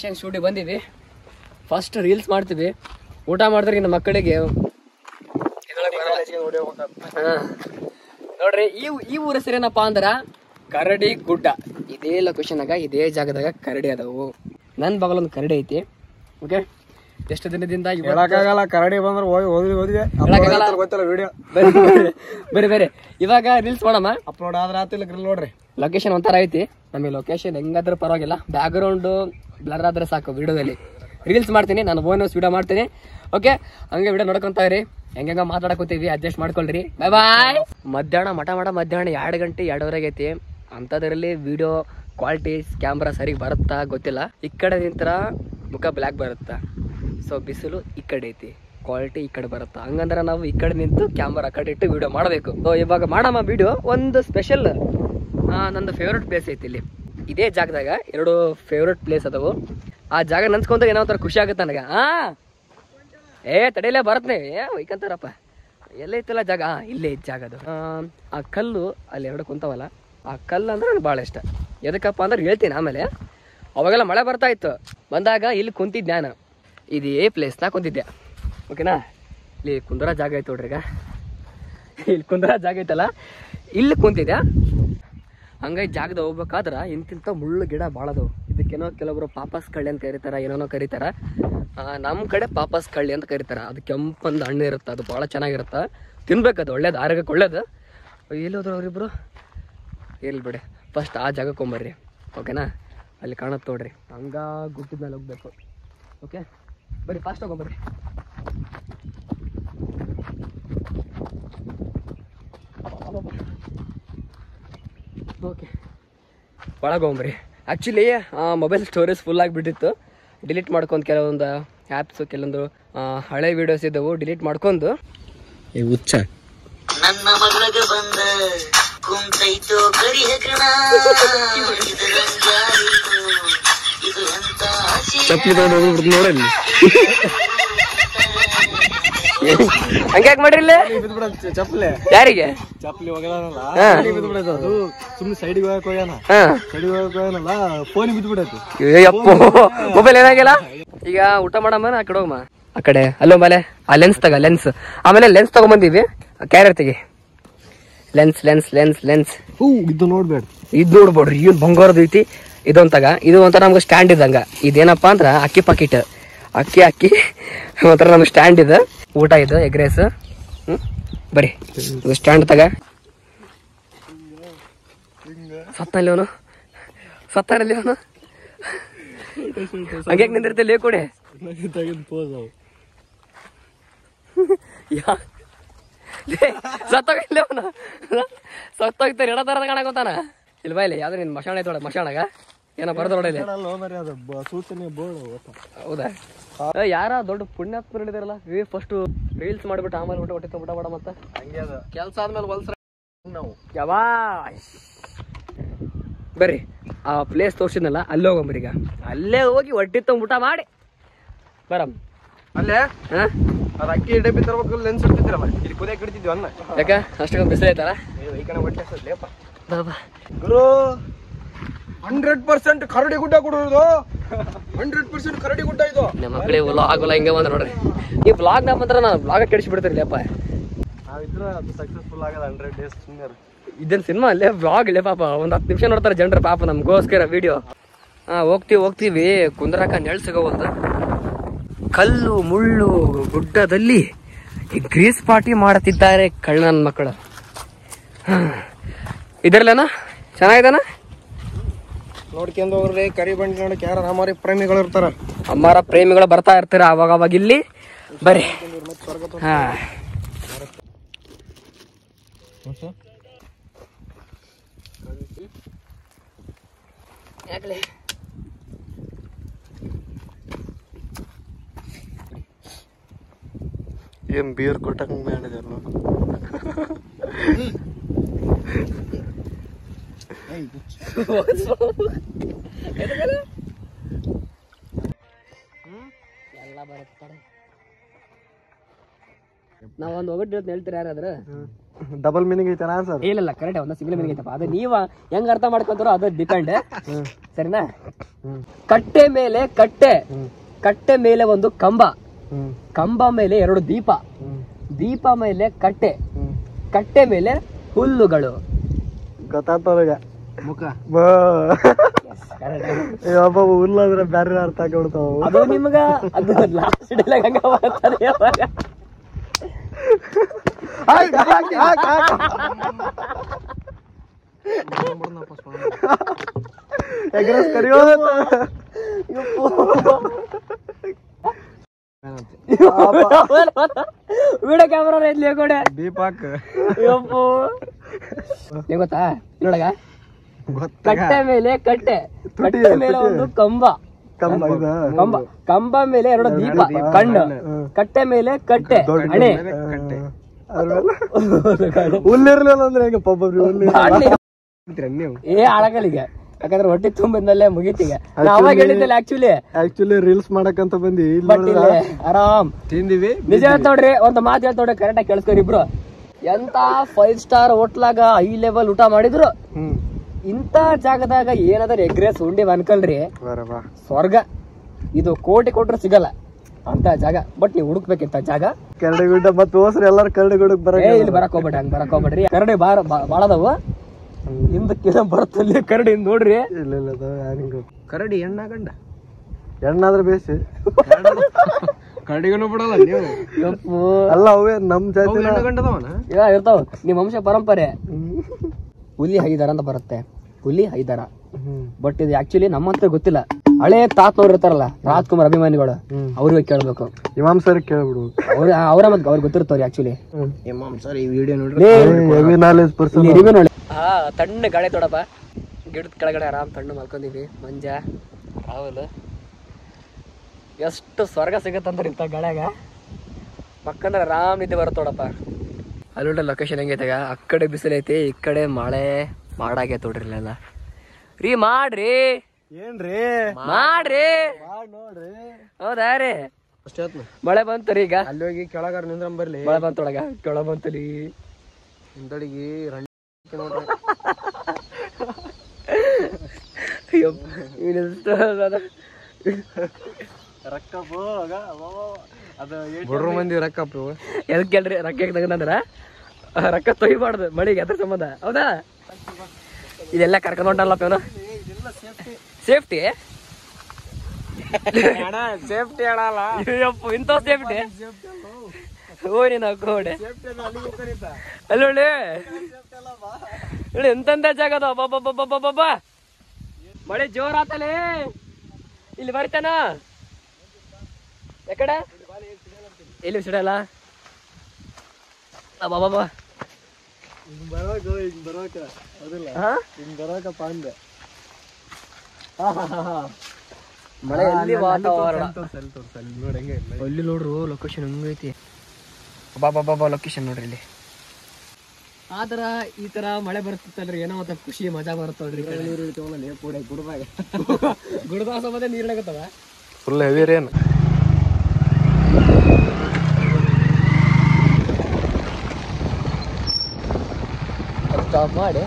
Location ಶೂಟಿಗೆ ಬಂದಿವಿ. First reels ಮಾಡ್ತೀವಿ, ಊಟ ಮಾಡಿದ್ರೆ ಇನ್ನು ಮಕ್ಕಳಿಗೆ ನೋಡ್ರಿ. ಈ ಊರ ಹೆಸರೇನಪ್ಪ ಅಂದ್ರ ಕರಡಿ ಗುಡ್ಡ. ಇದೇ ಲೊಕೇಶನ್ ಇದೇ ಜಾಗದಾಗ ಕರಡಿ ಅದಾವು. ನನ್ನ ಬಗಲೊಂದು ಕರಡಿ ಐತಿ. ಓಕೆ, ಎಷ್ಟು ದಿನದಿಂದ ಹೇಳಕ್ಕಾಗಲ್ಲ, ಕರಡಿ ಬಂದ್ರೆ ಹೋದ್ವಿ ವಿಡಿಯೋ ಬೇರೆ ಇವಾಗ ರೀಲ್ಸ್ ಮಾಡಮ್ಮ. ಅಪ್ಲೋಡ್ ಆದ್ರೆ ಆತಿಲ್ಲ ನೋಡ್ರಿ. ಲೊಕೇಶನ್ ಒಂಥರ ಐತಿ. ನಮಗೆ ಲೊಕೇಶನ್ ಹೆಂಗಾದ್ರೂ ಪರವಾಗಿಲ್ಲ, ಬ್ಯಾಕ್ ಗ್ರೌಂಡ್ ಬ್ಲರ್ ಆದ್ರೆ ಸಾಕು. ವಿಡಿಯೋದಲ್ಲಿ ರೀಲ್ಸ್ ಮಾಡ್ತೀನಿ, ನಾನು ಬೋನಸ್ ವಿಡಿಯೋ ಮಾಡ್ತೀನಿ. ಓಕೆ, ಹಂಗೆ ವಿಡಿಯೋ ನೋಡ್ಕೊಂತ ಇರಿ. ಹೆಂಗ ಮಾತಾಡಕೋತೀವಿ, ಅಡ್ಜಸ್ಟ್ ಮಾಡ್ಕೊಳ್ರಿ. ಬಾಯ್ ಬಾಯ್. ಮಧ್ಯಾಹ್ನ ಮಧ್ಯಾಹ್ನ 2 ಗಂಟೆ 2:30 ಐತಿ. ಅಂಥದ್ರಲ್ಲಿ ವಿಡಿಯೋ ಕ್ವಾಲಿಟಿ ಕ್ಯಾಮ್ರಾ ಸರಿಗೆ ಬರುತ್ತಾ ಗೊತ್ತಿಲ್ಲ. ಈ ಕಡೆ ನಿಂತರ ಮುಖ ಬ್ಲ್ಯಾಕ್ ಬರುತ್ತಾ. ಸೊ ಬಿಸಿಲು ಈ ಕಡೆ ಐತಿ, ಕ್ವಾಲಿಟಿ ಈ ಕಡೆ ಬರುತ್ತಾ. ಹಂಗಂದ್ರೆ ನಾವು ಈ ಕಡೆ ನಿಂತು ಕ್ಯಾಮ್ರಾ ಕಡೆ ಇಟ್ಟು ವಿಡಿಯೋ ಮಾಡಬೇಕು. ಸೊ ಇವಾಗ ಮಾಡಮ್ಮ ವಿಡಿಯೋ. ಒಂದು ಸ್ಪೆಷಲ್ ನಂದು ಫೇವ್ರೇಟ್ ಪ್ಲೇಸ್ ಐತಿ. ಇಲ್ಲಿ ಇದೇ ಜಾಗದಾಗ 2 ಫೇವ್ರೇಟ್ ಪ್ಲೇಸ್ ಅದಾವು. ಆ ಜಾಗ ನೆನ್ಸ್ಕೊಂಡ್ರೆ ಏನೋ ಒಂಥರ ಖುಷಿ ಆಗುತ್ತೆ ನನಗೆ. ತಡೆಯಲ್ಲೇ ಬರತ್ನೇ ವೈಕಂತಾರಪ್ಪ. ಎಲ್ಲೈತಲ್ಲ ಜಾಗ, ಇಲ್ಲೇ ಐತಿ ಜಾಗ. ಅದು ಆ ಕಲ್ಲು ಅಲ್ಲಿ 2 ಕುಂತವಲ್ಲ, ಆ ಕಲ್ಲು ಅಂದ್ರೆ ನನಗೆ ಭಾಳ ಇಷ್ಟ. ಎದಕ್ಕಪ್ಪ ಅಂದ್ರೆ ಹೇಳ್ತೀನಿ ಆಮೇಲೆ. ಅವಾಗೆಲ್ಲ ಮಳೆ ಬರ್ತಾ ಇತ್ತು, ಬಂದಾಗ ಇಲ್ಲಿ ಕುಂತಿದ್ದೆ ನಾನು. ಇದೇ ಪ್ಲೇಸ್ನಾಗ ಕುಂತಿದ್ದೆ. ಓಕೆನಾ, ಇಲ್ಲಿ ಕುಂದರ ಜಾಗ ಐತೆ ನೋಡ್ರಿ. ಈಗ ಇಲ್ಲಿ ಕುಂದರ ಜಾಗ ಐತಲ್ಲ, ಇಲ್ಲಿ ಕುಂತಿದ್ದೆ. ಹಂಗಾಗಿ ಜಾಗದ ಹೋಗ್ಬೇಕಾದ್ರೆ ಇಂತಿಂಥ ಮುಳ್ಳು ಗಿಡ ಭಾಳ ಅದಾವು. ಇದಕ್ಕೇನೋ ಕೆಲವೊಬ್ರು ಪಾಪಸ್ ಕಳ್ಳಿ ಅಂತ ಕರೀತಾರೆ, ಏನೇನೋ ಕರೀತಾರೆ. ನಮ್ಮ ಕಡೆ ಪಾಪಸ್ ಕಳ್ಳಿ ಅಂತ ಕರೀತಾರೆ. ಅದು ಕೆಂಪಂದು ಹಣ್ಣು ಇರುತ್ತೆ, ಅದು ಭಾಳ ಚೆನ್ನಾಗಿರುತ್ತೆ, ತಿನ್ಬೇಕದು, ಒಳ್ಳೇದು, ಆರೋಗ್ಯಕ್ಕೆ ಒಳ್ಳೇದು. ಎಲ್ಲಿ ಹೋದ್ರು ಅವರಿಬ್ರು? ಇರ್ಲಿ ಬಿಡಿ, ಫಸ್ಟ್ ಆ ಜಾಗಕ್ಕೆ ಹೋಗ್ಬರ್ರಿ. ಓಕೆನಾ, ಅಲ್ಲಿ ಕಾಣುತ್ತೆ ನೋಡ್ರಿ, ಹಂಗ ಗುಡ್ಡದ ಮೇಲೆ ಹೋಗ್ಬೇಕು. ಓಕೆ, ಬರ್ರಿ ಫಾಸ್ಟ್ ಹೋಗ್ಬರ್ರಿ. ಓಕೆ, ಒಳಗೆ ಹೋಗ್ಬರ್ರಿ. ಆ್ಯಕ್ಚುಲಿ ಮೊಬೈಲ್ ಸ್ಟೋರೇಜ್ ಫುಲ್ ಆಗಿಬಿಟ್ಟಿತ್ತು. ಡಿಲೀಟ್ ಮಾಡ್ಕೊಂಡು ಕೆಲವೊಂದು ಆ್ಯಪ್ಸು, ಕೆಲವೊಂದು ಹಳೆ ವೀಡಿಯೋಸ್ ಇದ್ದವು ಡಿಲೀಟ್ ಮಾಡ್ಕೊಂಡು. ಹುಚ್ಚ ನನ್ನ ಮಗಳಿಗೆ ಬಂದ ಕುಂತೈತೋ ಕರಿ ಹೆಗಣ ಇದು ಎಂತ ಚಪ್ಪಲಿ ತಗೊಂಡು ನೋಡಲ್ಲಿ. ಹಂಗ್ಯಾಕ್ ಮಾಡ್ರಿ ಇಲ್ಲೇ ಚಪ್ಪಲಿ ಯಾರಿಗೆ? ಚಪ್ಪಲಿ ಹೋಗಲ್ಲ, ಅದು ಸುಮ್ಮನೆ ಸೈಡಿಗೆ ಹೋಗಕ್ ಹೋಗ್ಯಾನ. ಸೈಡಿಗೆ ಹೋಗಕ್ ಹೋಗ್ಯಾನಲ್ಲ, ಫೋನ್ ಬಿದ್ದುಬಿಡೈತಿ. ಮೊಬೈಲ್ ಏನಾಗಿಲ್ಲ. ಈಗ ಊಟ ಮಾಡಮ್ಮ, ಆ ಕಡೆ ಹೋಗಮ್ಮ. ಆ ಕಡೆ ಅಲ್ಲೋ ಮೇಲೆ ಆ ಲೆನ್ಸ್ ತಗ, ಲೆನ್ಸ್. ಆಮೇಲೆ ಲೆನ್ಸ್ ತಗೊಂಬಂದಿವಿ, ಕ್ಯಾರಿಯರ್ ತೆಗಿ. ಲೆನ್ಸ್ ಲೆನ್ಸ್ ಲೆನ್ಸ್ ಲೆನ್ಸ್ ಇದು ನೋಡ್ಬೇಡ, ಇದು ನೋಡ್ಬೋಡ್ರಿ. ಇವ್ ಬಂಗಾರದ ಐತಿ. ಇದೊಂದು ತಗ. ಇದು ಒಂಥರ ನಮ್ಗೆ ಸ್ಟ್ಯಾಂಡ್ ಇದ್ದಂಗ. ಇದೇನಪ್ಪಾ ಅಂದ್ರ ಅಕ್ಕಿ ಪಾಕಿಟ್, ಅಕ್ಕಿ ಒಂಥರ ನಮ್ಗೆ ಸ್ಟ್ಯಾಂಡ್ ಇದೆ. ಊಟ ಇದು ಎಗ್ ರೈಸ್. ಬರೀ ಇದು ಸ್ಟ್ಯಾಂಡ್ ತಗ. ಸತ್ತಲ್ಲಿ ಅವನು, ಸತ್ತಾರಲ್ಲಿ ಅವನು. ಹಂಗ್ಯಾಕ್ ನಿಂದಿರ್ತಿಲ್ಲ ಕೊಡಿ. ಸತ್ತೋಗಿಲ್ಲ ಅವನು, ಸತ್ತೋಗ್ತಾರೆ. ಎಡ ತರದ ಕಾಣಕೋತಾನ. ಇಲ್ಲಿ ಬಾಯಿಲಿ ಯಾವ್ದು ನಿನ್ ಮಶಾಣ ಐತೋಡ, ಮಶಾಣಗ ಏನೋ ಬರ್ದ ನೋಡಲಿ. ಹೌದಾ? ಯಾರ ದೊಡ್ಡ ಪುಣ್ಯಾತ್ಮ ಹೇಳಿದಾರಲ್ಲ, ಫಸ್ಟ್ ರೀಲ್ಸ್ ಮಾಡ್ಬಿಟ್ಟು ಆಮೇಲೆ ಊಟ ಊಟ ಮಾಡ ಮತ್ತ ಹಂಗೆ ಅದ ಕೆಲ್ಸ ಆದ್ಮೇಲೆ ಹೊಲ್ಸ ನಾವು ಯಾವಾ. ಬರ್ರಿ ಆ ಪ್ಲೇಸ್ ತೋರ್ಸಿದ್ನಲ್ಲ, ಅಲ್ಲೇ ಹೋಗಂಬ್ರಿ. ಈಗ ಅಲ್ಲೇ ಹೋಗಿ ಹೊಟ್ಟಿ ಊಟ ಮಾಡಿ ಬರಮ್. ಅಲ್ಲೇ ಅದ್ ಅಕ್ಕಿ ಡಬ್ಬಿ ತರ್ಬೇಕು, ಲೆನ್ಸ್ ಇಡ್ತಿದ್ರಲ್ಲ, ಇಲ್ಲಿ ಕುದಿಯಕ್ಕೆ ಇಡ್ತಿದ್ವಿ ಅನ್ನ. ಯಾಕ ಅಷ್ಟೊಂದು ಬಿಸಿಲು ಐತಾರ? ಈ ಕಡೆ ಹೊಟ್ಟೆ ಲೇಪ ಬಾಬಾ ಗುರು. 100% ಕರಡಿ ಗುಡ್ಡ ಕೊಡೋದು, 100% ಕರಡಿ ಗುಡ್ಡ ಇದು. ನಮ್ಮ ಮಕ್ಕಳಿಗೆ ವ್ಲಾಗ್ ಹಿಂಗೆ ಬಂದ್ರೆ ನೋಡ್ರಿ. ಈ ವ್ಲಾಗ್ ನ ಬಂದ್ರೆ ನಾನು ವ್ಲಾಗ ಕೆಡಿಸಿ ಬಿಡ್ತೀರಿ ಲೇಪ. ನಾವಿದ್ರೆ ಅದು ಸಕ್ಸಸ್ಫುಲ್ ಆಗದ 100 days ಸುಮ್ಮನೆ. ಇದನ್ನ ಸಿನಿಮಾ ಅಲ್ಲೇ ವ್ಲಾಗ್ ಇಲ್ಲೇ ಪಾಪ. ಒಂದು 10 ನಿಮಿಷ ನೋಡ್ತಾರೆ ಜನರು ಪಾಪ ನಮ್ಗೋಸ್ಕರ ವಿಡಿಯೋ. ಹೋಗ್ತೀವಿ ಕುಂದ್ರಾಕ ನೆಳ್ ಸಿಗೋವಲ್ದು. ಕಲ್ಲು ಮುಳ್ಳು ಗುಡ್ಡದಲ್ಲಿ ಗ್ರೀಸ್ ಪಾರ್ಟಿ ಮಾಡುತ್ತಿದ್ದಾರೆ ಕಳ್ಳನ ಮಕ್ಕಳು. ಇದರಲ್ಲೇನ ಚೆನ್ನಾಗಿದಾನ ನೋಡ್ಕೊಂಡ್ ಹೋಗ್ರಿ. ಕರಿ ಬಂಡಿ ನೋಡಕ್ ಯಾರ ಅಮಾರಿ ಪ್ರೇಮಿಗಳು ಇರ್ತಾರ, ಅಮ್ಮಾರ ಪ್ರೇಮಿಗಳು ಬರ್ತಾ ಇರ್ತಾರ ಅವಾಗ ಇಲ್ಲಿ. ಬರ್ರಿ. ಹಾ ಏನ್ ಬೀರ್ ಕೊಟ್ಟಂಗ್ ಮಾಡಿದಾರ. ಎಲ್ಲ ಬರುತ್ತೆ. ನಾವೊಂದು ಒಗಟ್ಟು ಹೇಳ್ತೀರ ಯಾರಾದ್ರ ಡಬಲ್ ಮೀನಿಂಗ್ ಐತೆ ಆನ್ಸರ್. ಇಲ್ಲ ಕರೆಕ್ಟ್ ಒಂದು ಸಿಂಗಲ್ ಮೀನಿಂಗ್ ಐತಪ್ಪ. ಅದು ನೀವ ಹೆಂಗ್ ಅರ್ಥ ಮಾಡ್ಕೊಂತಾರೋ ಅದು ಡಿಪೆಂಡ್. ಸರಿನಾ? ಕಟ್ಟೆ ಮೇಲೆ ಕಟ್ಟೆ, ಕಟ್ಟೆ ಮೇಲೆ ಒಂದು ಕಂಬ, ಕಂಬ ಮೇಲೆ 2 ದೀಪ, ದೀಪ ಮೇಲೆ ಕಟ್ಟೆ, ಕಟ್ಟೆ ಮೇಲೆ ಹುಲ್ಲುಗಳು. ಗೊತ್ತಾಗ್ತವಾಗ ಮುಖ ಒಬ್ಬ ಹುಲ್ಲಾದ್ರೆ ಬ್ಯಾರೆ ಅರ್ಥ ಆಗ್ಬಿಡ್ತಾವ. ಅದು ನಿಮ್ಗ ಅದು ಲಾಸ್ಟ್ ಡೈಲಾಗ್ ಹಂಗ ಬರ್ತದೆ ಯಾವಾಗ. ಎಗ್ರೆಸ್ ಕರಿಯೋ ವಿಡಿಯೋ ಕ್ಯಾಮ್ರಾ ಐತ್ಲಿ ಕೊಡೆ ದೀಪಾಕ್. ನಿಂಗ್ ಗೊತ್ತಾ ನೋಡಗ, ಕಟ್ಟೆ ಮೇಲೆ ಕಟ್ಟೆ, ಕಟ್ಟೆ ಮೇಲೆ ಒಂದು ಕಂಬ, ಕಂಬ, ಕಂಬ ಮೇಲೆ 2 ದೀಪ, ಕಣ್ಣು, ಕಟ್ಟೆ ಮೇಲೆ ಕಟ್ಟೆ, ಹಣೆ. ಹುಲ್ಲಿರ್ಲಿಲ್ಲ ಅಂದ್ರೆ ಹೆಂಗ ಒಬ್ಬೊಬ್ರಿ ಹುಲ್ಲಿ ನೀವು ಏ ಆಳಗಲಿಗೆ, ಯಾಕಂದ್ರೆ ಹೊಟ್ಟೆ ತುಂಬಿದ್ನಲ್ಲೇ ಮುಗೀತೀಗ. ಅವಾಗ ಹೇಳಿದ್ದಿಲ್ಲ ಆಕ್ಚುಲಿ ರೀಲ್ಸ್ ಮಾಡಕಂತ ಬಂದಿ, ಬಟ್ ಇಲ್ಲಿ ಆರಾಮ್ ತಿಂದಿವಿ. ನಿಜ ಹೇಳ್ತ ನೋಡ್ರಿ, ಒಂದು ಮಾತು ಹೇಳ್ತ ನೋಡ್ರಿ, ಕರೆಕ್ಟ್ ಆಗಿ ಕೇಳಿಸ್ಕೊರಿ ಇಬ್ರು. ಎಂತ 5 ಸ್ಟಾರ್ ಹೋಟ್ಲಾಗ ಹೈ ಲೆವೆಲ್ ಊಟ ಮಾಡಿದ್ರು ಇಂತ ಜಾಗದಾಗ ಏನಾದ್ರು ಎಗ್ರೆಸ್ ಉಂಡಿ ಅನ್ಕಲ್ರಿ ಸ್ವರ್ಗ. ಇದು ಕೋಟಿ ಕೊಟ್ರು ಸಿಗಲ್ಲ ಅಂತ ಜಾಗ. ಬಟ್ ನೀವು ಹುಡುಕ್ಬೇಕಿಂತ ಜಾಗ. ಕರಡಿಗುಡ್ಡ ಮತ್ತೆ ಹೋಸ್ರಿ ಎಲ್ಲಾರು ಕರಡಿಗುಡ್ಡಕ್ ಬರ. ಇಲ್ಲಿ ಬರಕ್ ಹೋಗ್ಬೇಡ್ರಿ, ಹಂಗ್ ಬರಕ್ ಹೋಗ್ಬೇಡ್ರಿ. ಕರಡಿ ಬಾಳ ಅದಾವ. ಹಿಂದಕ್ಕಿನ ಬರ್ತಲ್ಲಿ ಕರಡಿ ನೋಡ್ರಿ. ಇಲ್ಲ ಕರಡಿ ಹೆಣ್ಣ ಗಂಡ? ಹೆಣ್ಣಾದ್ರೆ ಬೇಸಿ. ಕರಡಿಗೂ ಬಿಡಲ್ಲ ನೀವು. ಅಲ್ಲ ಅವೇ ನಮ್ ಜಾತಿ ಇರ್ತಾವ. ನಿಮ್ ವಂಶ ಪರಂಪರೆ. ಹುಲಿ ಹೈದರ ಅಂತ ಬರುತ್ತೆ, ಹುಲಿ ಹೈದರ. ಬಟ್ ಇದು ಆಕ್ಚುಲಿ ನಮ್ಮಂತ ಗೊತ್ತಿಲ್ಲ. ಹಳೆ ತಾತನವ್ರು ಇರ್ತಾರಲ್ಲ, ರಾಜ್ಕುಮಾರ್ ಅಭಿಮಾನಿಗಳು, ಅವ್ರಿಗೆ ಕೇಳ್ಬೇಕು. ಇಮಾಮ್ ಸರ್ ಕೇಳ್ಬಿಡು, ಅವ್ರ ಮತ್ತೆ ಅವ್ರಿಗೆ ಗೊತ್ತಿರ್ತಾವ್ರಿ ಆಕ್ಚುಲಿ. ಇಮಾಮ್ ಸರ್ ಈ ವಿಡಿಯೋ ನೋಡಿ. ತಣ್ಣ ಗಾಳಿ ತೊಡಪ್ಪ, ಗಿಡದ ಕೆಳಗಡೆ ಆರಾಮ್ ತಣ್ಣು ಮಲ್ಕೊಂಡಿವಿ. ಮಂಜ ರಾಹುಲ್, ಎಷ್ಟು ಸ್ವರ್ಗ ಸಿಗತ್ತಂದ್ರೆ ಇಂಥ ಗಾಳ್ಯಾಗ ಮಕ್ಕಂದ್ರೆ ಆರಾಮ್ ನಿದ್ದೆ ಬರುತ್ತೋಡಪ್ಪ. ಅಲ್ಲಿ ಲೊಕೇಶನ್ ಹೆಂಗೈತಾಗ, ಆ ಕಡೆ ಬಿಸಿಲೈತಿ, ಈ ಕಡೆ ಮಳೆ ಮಾಡಾಗೈತೆ ನೋಡ್ರಿಲ್ಲ ರೀ. ಮಾಡ್ರಿ ಏನ್ರಿ ಮಾಡ್ರಿ ನೋಡ್ರಿ. ಹೌದಾ ರೀ? ಮಳೆ ಬಂತರಿ. ಈಗ ಅಲ್ಲಿ ಹೋಗಿ ಕೆಳಗಾರ ನಿಂದ್ರಂ ಬರ್ಲಿ. ಮಳೆ ಬಂತೊಳಗ ಕೆಳ ಬಂತಲಿ ಹಿಂದಡಿಗೆ ಬಡ್ರು ಮಂದಿ ರೊಕ್ಕ ಎದಕ್ ಕೇಳ್ರಿ? ರೊಕ್ಕ ತಗಂದ್ರ ರೊಕ್ಕ ತೊಯ್ಬಾರ್ದು ಮಳಿಗೆ, ಅದ್ರ ಸಂಬಂಧ. ಹೌದಾ? ಇದೆಲ್ಲ ಕರ್ಕೊಂಡ್ ಹೊಂಟಲ್ಲಪ್ಪ ಇವನು. ಸೇಫ್ಟಿ ಸೇಫ್ಟಿ ಹೇಳಲ್ಲ. ಇಂಥ ಸೇಫ್ಟಿ ಓಡಿ ನಾವು ಕೋಡೆ ಅಲ್ಲೊಳ್ಳಿ ಎಂತ ಜಾಗ ಅದ. ಮಳೆ ಜೋರಾತಲೇ. ಇಲ್ಲಿ ಬರ್ತಾನ ಯಾಕಡೆ ಎಲ್ಲಿ ಸಿಡಲ್ಲ ಬಾಬಾ. ಮಳೆ ಎಲ್ಲಿ ವಾತಾವರಣ ಅಲ್ಲಿ ನೋಡ್ರು. ಲೊಕೇಶನ್ ಹಂಗೈತಿ ಬಾಬಾ. ಲೊಕೇಶನ್ ನೋಡ್ರಿ ಇಲ್ಲಿ. ಆತರ ಈ ತರ ಮಳೆ ಬರುತ್ತಲ್ರಿ, ಏನೋ ಮತ್ತೆ ಖುಷಿ ಮಜಾ ಬರುತ್ತಲ್ರಿ. ಗುಡ್ದ ಸಂಬಂಧ ನೀರ್ಲಾಗತ್ತವ ಫುಲ್ ಹೆವಿ ರೇನ್. ಸ್ಟಾಪ್ ಮಾಡಿ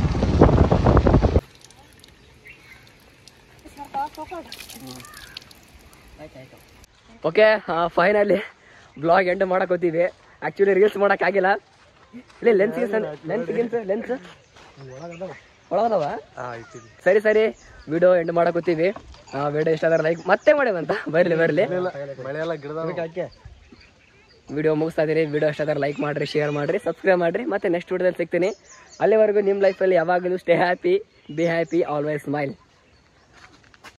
ಓಕೆ. ಫೈನಲಿ ಬ್ಲಾಗ್ ಎಂಡ್ ಮಾಡಕ್ ಹೋಗ್ತೀವಿ. ಆಕ್ಚುಲಿ ರೀಲ್ಸ್ ಮಾಡಕ್ ಆಗಿಲ್ಲ. ಇಲ್ಲಿ ಲೆನ್ಸ್ ಒಳಗದವ. ಸರಿ ವಿಡಿಯೋ ಎಂಡ್ ಮಾಡಕ್ ಹೋಗ್ತೀವಿ. ವಿಡಿಯೋ ಇಷ್ಟ ಆದ್ರೆ ಲೈಕ್ ಮತ್ತೆ ಮಾಡೇವಂತ ಬರ್ಲಿ ವಿಡಿಯೋ ಮುಗಿಸ್ತಾ ಇದೀರಿ. ವಿಡಿಯೋ ಇಷ್ಟ ಆದ್ರೆ ಲೈಕ್ ಮಾಡ್ರಿ, ಶೇರ್ ಮಾಡ್ರಿ, ಸಬ್ಸ್ಕ್ರೈಬ್ ಮಾಡ್ರಿ. ಮತ್ತೆ ನೆಕ್ಸ್ಟ್ ವಿಡಿಯೋದಲ್ಲಿ ಸಿಗ್ತೀನಿ. ಅಲ್ಲಿವರೆಗೂ ನಿಮ್ಮ ಲೈಫಲ್ಲಿ ಯಾವಾಗಲೂ stay happy, be happy, always smile.